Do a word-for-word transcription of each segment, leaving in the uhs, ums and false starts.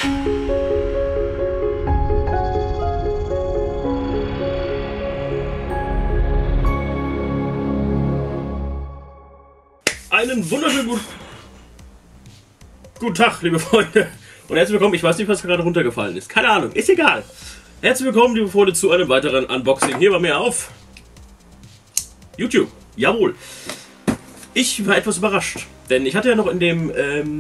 Einen wunderschönen guten, guten Tag, liebe Freunde. Und herzlich willkommen. Ich weiß nicht, was gerade runtergefallen ist. Keine Ahnung, ist egal. Herzlich willkommen, liebe Freunde, zu einem weiteren Unboxing hier bei mir auf YouTube. Jawohl. Ich war etwas überrascht, denn ich hatte ja noch in dem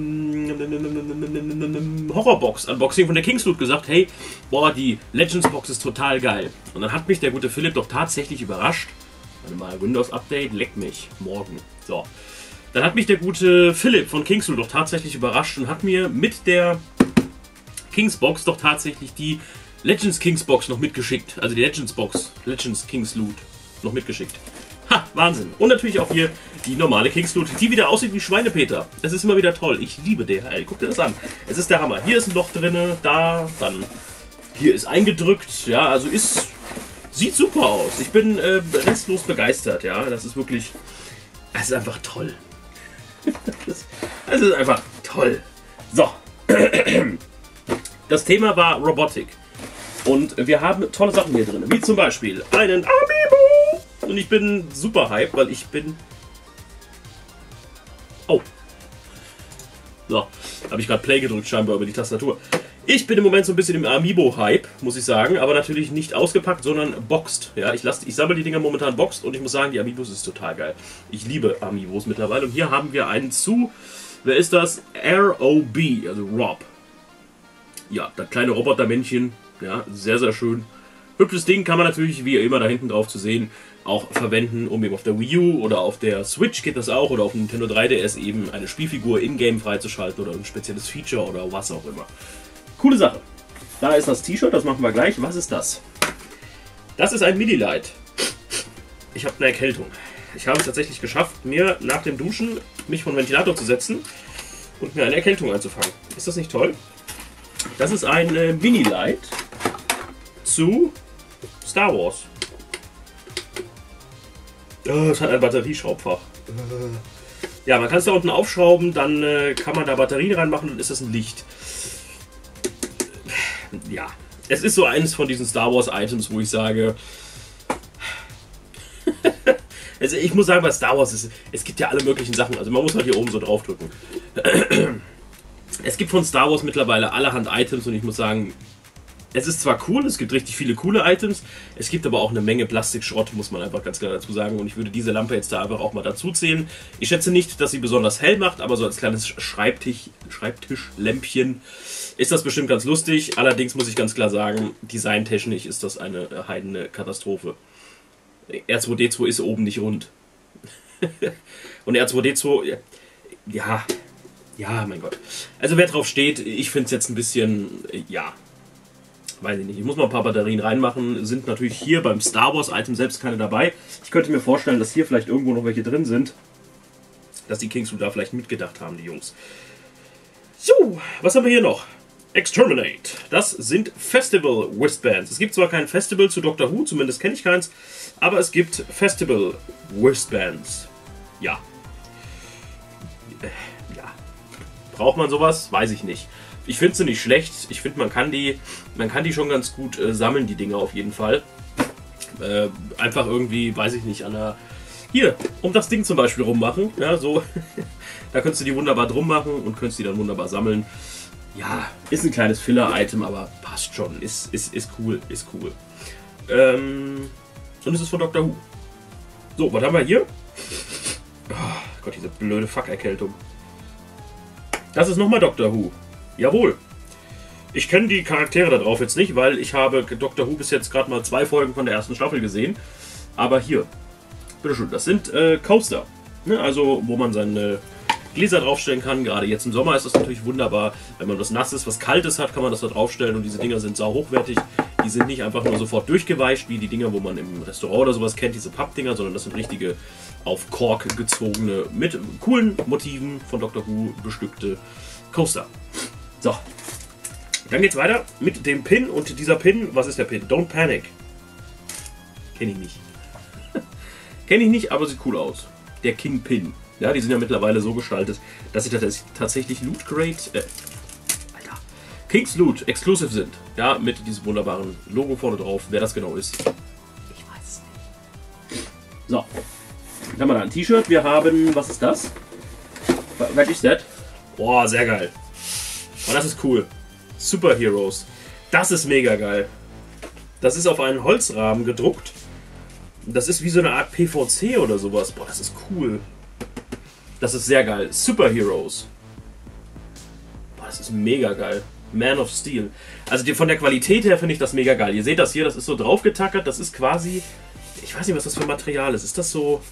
ähm, Horrorbox-Unboxing von der Kingsloot gesagt, hey, boah, die Legends-Box ist total geil. Und dann hat mich der gute Philipp doch tatsächlich überrascht. Warte mal, Windows-Update, leck mich, morgen. So. Dann hat mich der gute Philipp von Kingsloot doch tatsächlich überrascht und hat mir mit der Kingsbox doch tatsächlich die Legends Kingsbox noch mitgeschickt. Also die Legends Box, Legends Kingsloot noch mitgeschickt. Ha, Wahnsinn. Und natürlich auch hier die normale Kingsloot, die wieder aussieht wie Schweinepeter. Es ist immer wieder toll. Ich liebe der. Ey, guck dir das an. Es ist der Hammer. Hier ist ein Loch drin, da, dann hier ist eingedrückt. Ja, also ist, sieht super aus. Ich bin äh, restlos begeistert. Ja, das ist wirklich, es ist einfach toll. Das, das ist einfach toll. So. Das Thema war Robotik. Und wir haben tolle Sachen hier drin. Wie zum Beispiel einen Amiibo. Und ich bin super hyped, weil ich bin... Oh. So. Habe ich gerade Play gedrückt, scheinbar über die Tastatur. Ich bin im Moment so ein bisschen im Amiibo-Hype, muss ich sagen. Aber natürlich nicht ausgepackt, sondern boxed. Ja, ich, lass, ich sammle die Dinger momentan boxed. Und ich muss sagen, die Amiibos ist total geil. Ich liebe Amiibos mittlerweile. Und hier haben wir einen zu... Wer ist das? R O B, also Rob. Ja, das kleine Robotermännchen. Ja, sehr, sehr schön. Hübsches Ding, kann man natürlich, wie immer da hinten drauf zu sehen, auch verwenden, um eben auf der Wii U oder auf der Switch geht das auch oder auf dem Nintendo drei D S eben eine Spielfigur in-game freizuschalten oder ein spezielles Feature oder was auch immer. Coole Sache. Da ist das T-Shirt, das machen wir gleich. Was ist das? Das ist ein Mini-Light. Ich habe eine Erkältung. Ich habe es tatsächlich geschafft, mir nach dem Duschen mich vor den Ventilator zu setzen und mir eine Erkältung einzufangen. Ist das nicht toll? Das ist ein äh, Mini-Light zu Star Wars. Oh, es hat ein Batterieschraubfach. Ja, man kann es da unten aufschrauben, dann äh, kann man da Batterien reinmachen und ist das ein Licht. Ja, es ist so eines von diesen Star Wars Items, wo ich sage... Also ich muss sagen, bei Star Wars, ist, es gibt ja alle möglichen Sachen. Also man muss halt hier oben so drauf drücken. Es gibt von Star Wars mittlerweile allerhand Items und ich muss sagen, es ist zwar cool, es gibt richtig viele coole Items, es gibt aber auch eine Menge Plastikschrott, muss man einfach ganz klar dazu sagen. Und ich würde diese Lampe jetzt da einfach auch mal dazu zählen. Ich schätze nicht, dass sie besonders hell macht, aber so als kleines Schreibtisch, Schreibtischlämpchen ist das bestimmt ganz lustig. Allerdings muss ich ganz klar sagen, designtechnisch ist das eine heidene Katastrophe. R zwei D zwei ist oben nicht rund. Und R zwei D zwei, ja, ja, mein Gott. Also wer drauf steht, ich finde es jetzt ein bisschen, ja, weiß ich nicht. Ich muss mal ein paar Batterien reinmachen. Sind natürlich hier beim Star Wars Item selbst keine dabei. Ich könnte mir vorstellen, dass hier vielleicht irgendwo noch welche drin sind. Dass die Kingsloot da vielleicht mitgedacht haben, die Jungs. So, was haben wir hier noch? Exterminate. Das sind Festival Wristbands. Es gibt zwar kein Festival zu Doctor Who, zumindest kenne ich keins, aber es gibt Festival Wristbands. Ja. Ja. Braucht man sowas? Weiß ich nicht. Ich finde sie nicht schlecht. Ich finde, man kann die, man kann die schon ganz gut äh, sammeln, die Dinger auf jeden Fall. Äh, einfach irgendwie, weiß ich nicht, an der... Hier, um das Ding zum Beispiel rummachen. Ja, so. Da könntest du die wunderbar drum machen und könntest die dann wunderbar sammeln. Ja, ist ein kleines Filler-Item, aber passt schon. Ist, ist, ist cool, ist cool. Ähm, und es ist von Doctor Who. So, was haben wir hier? Oh Gott, diese blöde Fuck-Erkältung. Das ist nochmal Doctor Who. Jawohl. Ich kenne die Charaktere da drauf jetzt nicht, weil ich habe Doctor Who bis jetzt gerade mal zwei Folgen von der ersten Staffel gesehen. Aber hier, bitteschön, das sind äh, Coaster. Ne? Also, wo man seine Gläser draufstellen kann. Gerade jetzt im Sommer ist das natürlich wunderbar. Wenn man was Nasses, was Kaltes hat, kann man das da draufstellen. Und diese Dinger sind sau hochwertig. Die sind nicht einfach nur sofort durchgeweicht, wie die Dinger, wo man im Restaurant oder sowas kennt, diese Pappdinger, sondern das sind richtige auf Kork gezogene, mit coolen Motiven von Doctor Who bestückte Coaster. So, dann geht's weiter mit dem Pin. Und dieser Pin, was ist der Pin? Don't Panic. Kenne ich nicht. Kenne ich nicht, aber sieht cool aus. Der King-Pin. Ja, die sind ja mittlerweile so gestaltet, dass sie tatsächlich Loot Crate, äh, Alter, King's Loot exclusive sind. Ja, mit diesem wunderbaren Logo vorne drauf. Wer das genau ist, ich weiß es nicht. So, dann haben wir da ein T-Shirt. Wir haben, was ist das? Was ist das? Boah, sehr geil. Oh, das ist cool. Superheroes. Das ist mega geil. Das ist auf einen Holzrahmen gedruckt. Das ist wie so eine Art P V C oder sowas. Boah, das ist cool. Das ist sehr geil. Superheroes. Boah, das ist mega geil. Man of Steel. Also die, von der Qualität her finde ich das mega geil. Ihr seht das hier, das ist so draufgetackert. Das ist quasi... Ich weiß nicht, was das für Material ist. Ist das so...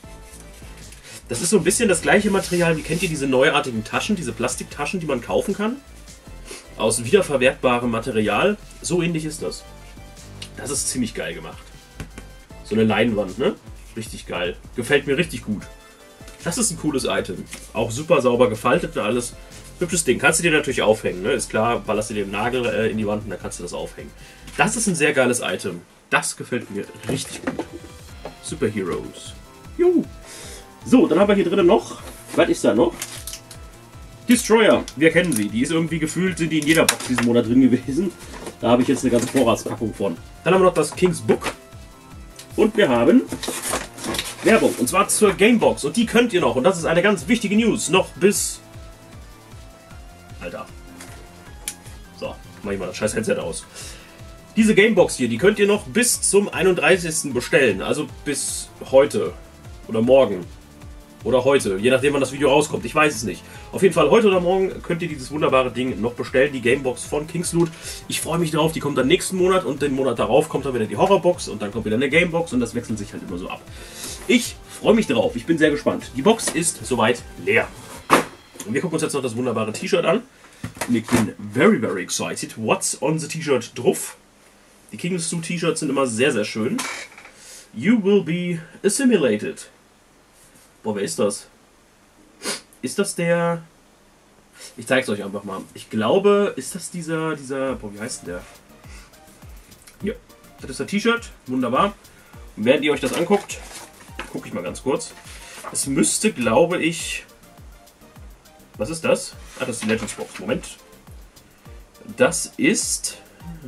Das ist so ein bisschen das gleiche Material, wie kennt ihr diese neuartigen Taschen, diese Plastiktaschen, die man kaufen kann? Aus wiederverwertbarem Material. So ähnlich ist das. Das ist ziemlich geil gemacht. So eine Leinwand, ne? Richtig geil. Gefällt mir richtig gut. Das ist ein cooles Item. Auch super sauber gefaltet und alles. Hübsches Ding. Kannst du dir natürlich aufhängen, ne? Ist klar, ballerst du dir den Nagel äh, in die Wand und dann kannst du das aufhängen. Das ist ein sehr geiles Item. Das gefällt mir richtig gut. Superheroes. Juhu. So, dann haben wir hier drinnen noch, was ist da noch? Destroyer, wir kennen sie. Die ist irgendwie gefühlt, sind die in jeder Box diesen Monat drin gewesen. Da habe ich jetzt eine ganze Vorratspackung von. Dann haben wir noch das King's Book. Und wir haben Werbung. Und zwar zur Gamebox. Und die könnt ihr noch, und das ist eine ganz wichtige News, noch bis... Alter. So, mach ich mal das scheiß Headset aus. Diese Gamebox hier, die könnt ihr noch bis zum einunddreißigsten bestellen. Also bis heute. Oder morgen. Oder heute, je nachdem wann das Video rauskommt. Ich weiß es nicht. Auf jeden Fall heute oder morgen könnt ihr dieses wunderbare Ding noch bestellen. Die Gamebox von King's Loot. Ich freue mich drauf. Die kommt dann nächsten Monat und den Monat darauf kommt dann wieder die Horrorbox und dann kommt wieder eine Gamebox und das wechselt sich halt immer so ab. Ich freue mich drauf. Ich bin sehr gespannt. Die Box ist soweit leer. Und wir gucken uns jetzt noch das wunderbare T-Shirt an. Und ich bin very, very excited. What's on the T-Shirt drauf? Die King's Loot T-Shirts sind immer sehr, sehr schön. You will be assimilated. Boah, wer ist das? Ist das der... Ich zeige es euch einfach mal. Ich glaube, ist das dieser... dieser boah, wie heißt denn der? Hier. Das ist das T-Shirt. Wunderbar. Und während ihr euch das anguckt, gucke ich mal ganz kurz. Es müsste, glaube ich... Was ist das? Ah, das ist die Legends Box. Moment. Das ist...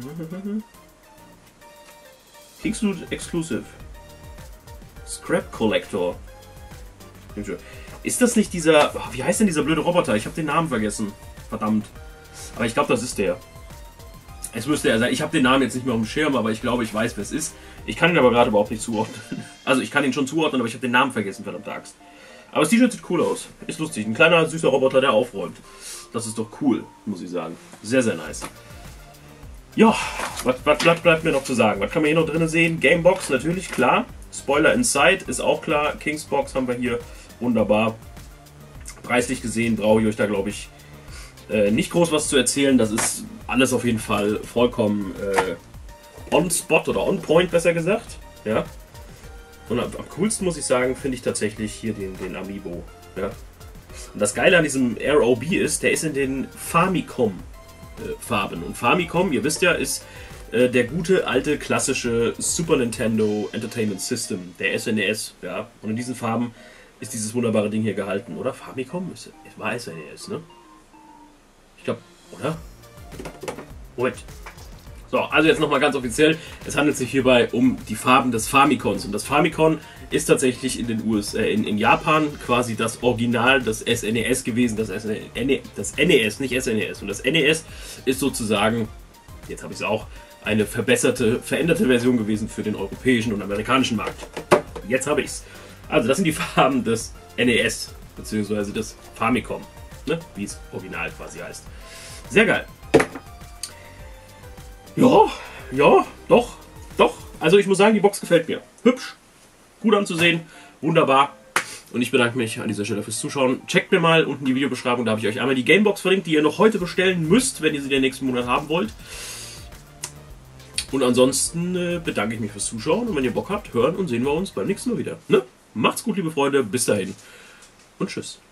King's Loot Exclusive. Scrap Collector. Ist das nicht dieser... Oh, wie heißt denn dieser blöde Roboter? Ich habe den Namen vergessen. Verdammt. Aber ich glaube, das ist der. Es müsste er sein. Ich habe den Namen jetzt nicht mehr auf dem Schirm, aber ich glaube, ich weiß, wer es ist. Ich kann ihn aber gerade überhaupt nicht zuordnen. Also ich kann ihn schon zuordnen, aber ich habe den Namen vergessen, verdammte Axt. Aber das T-Shirt sieht cool aus. Ist lustig. Ein kleiner, süßer Roboter, der aufräumt. Das ist doch cool, muss ich sagen. Sehr, sehr nice. Ja, was, was bleibt, bleibt mir noch zu sagen? Was kann man hier noch drin sehen? Gamebox, natürlich, klar. Spoiler Inside ist auch klar. King's Box haben wir hier. Wunderbar. Preislich gesehen brauche ich euch da, glaube ich, äh, nicht groß was zu erzählen. Das ist alles auf jeden Fall vollkommen äh, on spot oder on point, besser gesagt. Ja. Und am, am coolsten, muss ich sagen, finde ich tatsächlich hier den, den Amiibo. Ja. Und das Geile an diesem R O B ist, der ist in den Famicom äh, Farben. Und Famicom, ihr wisst ja, ist äh, der gute, alte, klassische Super Nintendo Entertainment System, der S N E S. Ja. Und in diesen Farben ist dieses wunderbare Ding hier gehalten, oder? Famicom? Es war S N E S, ne? Ich glaube, oder? Moment. So, also jetzt nochmal ganz offiziell. Es handelt sich hierbei um die Farben des Famicons. Und das Famicom ist tatsächlich in den U S A, äh, in, in Japan quasi das Original des S N E S gewesen. Das, S N E S, das N E S, nicht S N E S. Und das N E S ist sozusagen, jetzt habe ich es auch, eine verbesserte, veränderte Version gewesen für den europäischen und amerikanischen Markt. Jetzt habe ich es. Also das sind die Farben des N E S, beziehungsweise des Famicom, ne? Wie es original quasi heißt. Sehr geil. Ja, ja, doch, doch. Also ich muss sagen, die Box gefällt mir. Hübsch, gut anzusehen, wunderbar. Und ich bedanke mich an dieser Stelle fürs Zuschauen. Checkt mir mal unten die Videobeschreibung, da habe ich euch einmal die Gamebox verlinkt, die ihr noch heute bestellen müsst, wenn ihr sie den nächsten Monat haben wollt. Und ansonsten äh, bedanke ich mich fürs Zuschauen und wenn ihr Bock habt, hören und sehen wir uns beim nächsten Mal wieder. Ne? Macht's gut, liebe Freunde, bis dahin und tschüss.